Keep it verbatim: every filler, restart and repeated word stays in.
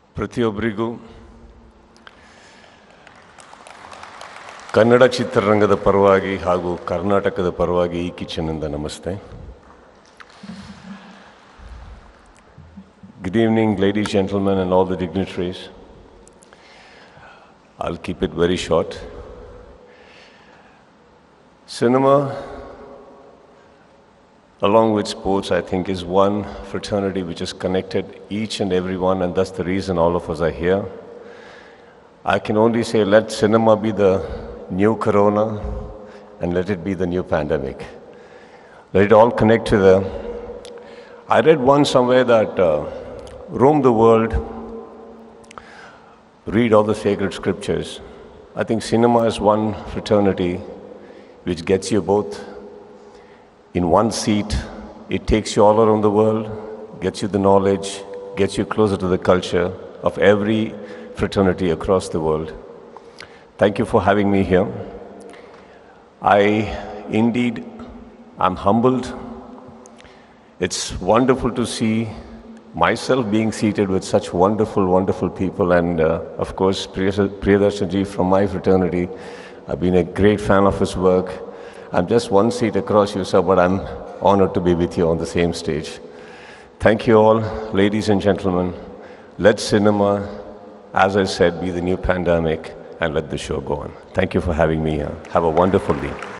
ಪ್ರತಿಯೊಬ್ಬರಿಗೂ ಕನ್ನಡ ಚಿತ್ರರಂಗದ ಪರವಾಗಿ ಹಾಗೂ ಕರ್ನಾಟಕದ ಪರವಾಗಿ ಈ ಕಿಚನ್ನಿಂದ ನಮಸ್ತೆ. Good evening, ladies, gentlemen, and all the dignitaries. I'll keep it very short. Cinema, along with sports, I think is one fraternity which has connected each and every one, and that's the reason all of us are here. I can only say let cinema be the new corona and let it be the new pandemic. Let it all connect to the... I read once somewhere that uh, roam the world, read all the sacred scriptures. I think cinema is one fraternity which gets you both in one seat. It takes you all around the world, gets you the knowledge, gets you closer to the culture of every fraternity across the world. Thank you for having me here. I indeed am humbled. It's wonderful to see myself being seated with such wonderful, wonderful people, and uh, of course Priyadarshan ji from my fraternity. I've been a great fan of his work. I'm just one seat across you, sir, but I'm honored to be with you on the same stage. Thank you all, ladies and gentlemen. Let cinema, as I said, be the new pandemic, and let the show go on. Thank you for having me here. Have a wonderful day.